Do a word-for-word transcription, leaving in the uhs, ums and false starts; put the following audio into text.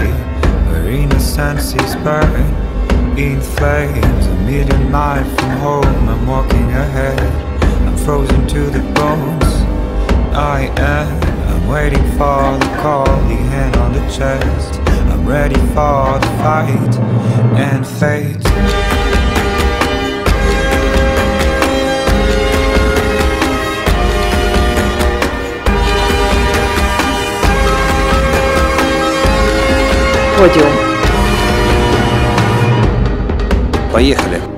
where innocence is burned in flames. A million miles from home, I'm walking ahead. I'm frozen to the bones, I am. I'm waiting for the call, the hand on the chest. I'm ready for the fight and fate. Podium. Поехали!